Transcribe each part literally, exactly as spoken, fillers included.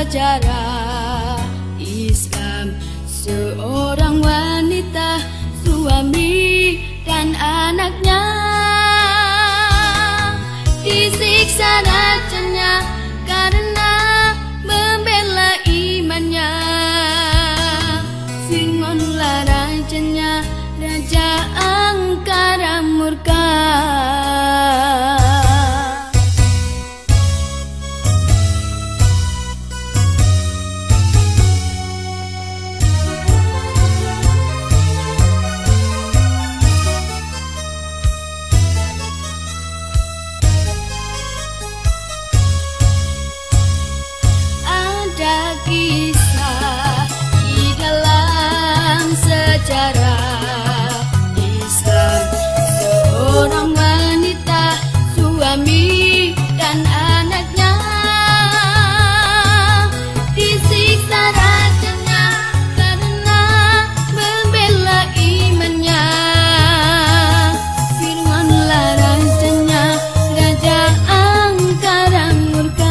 sejarah Islam, seorang wanita, suami dan anaknya disiksa rajanya karena membela imannya. Singonlah rajanya, Raja Angkara murka. Ada kisah di dalam sejarah Islam, seorang wanita, suami dan anaknya disiksa rajanya karena membela imannya. Firmanlah rajanya, Raja Angkara murka.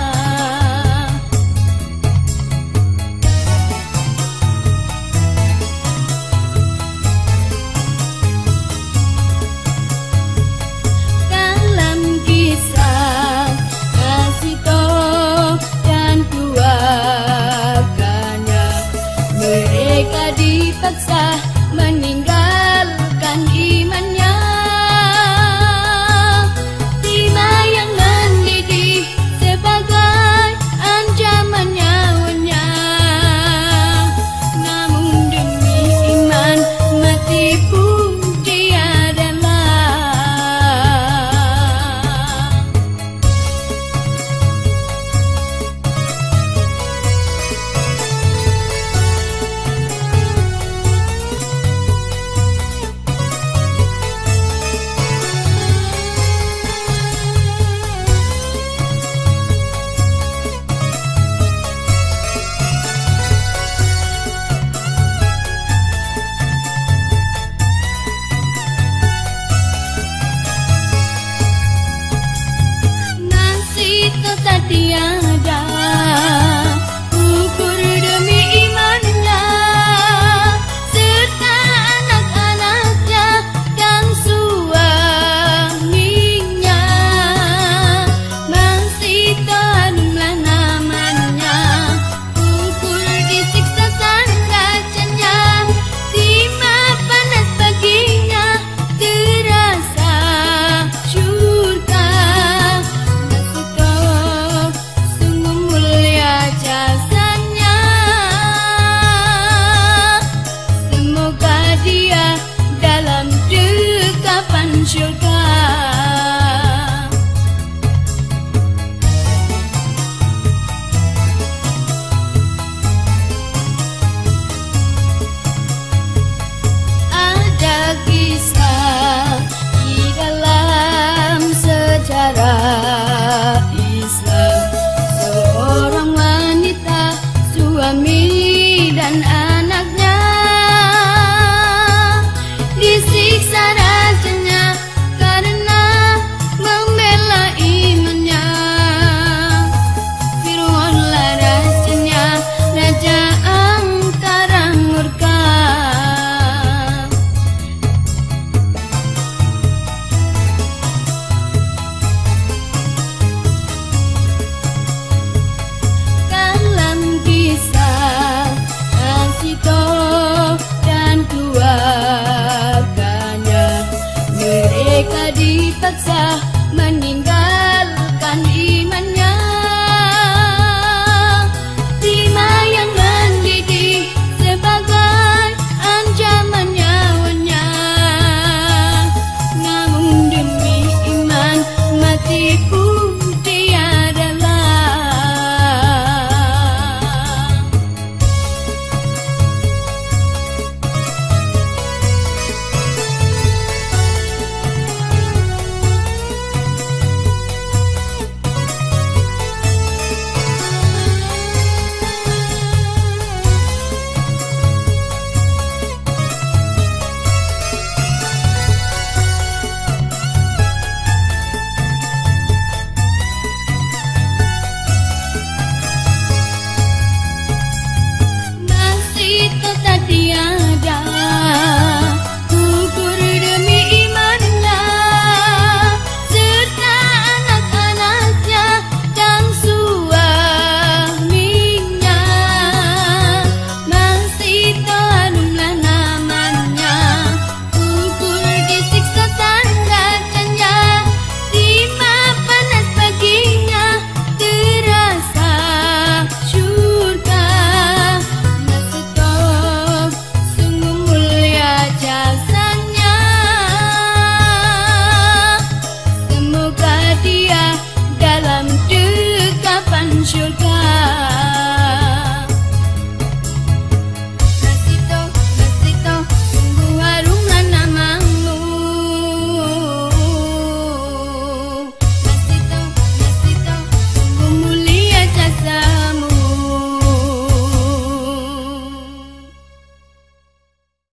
Mereka dipaksa meninggalkan imannya. Timah yang mendidih sebagai ancaman nyawanya, namun demi iman mati pun dia rela. Tak tiada ukur demi imannya, serta anak-anaknya dan suaminya. Masih tadumlah namanya, ukur disiksa sang rajanya. Timah panas baginya terasa syurga. Jasanya, semoga dia dalam dekapan syurga.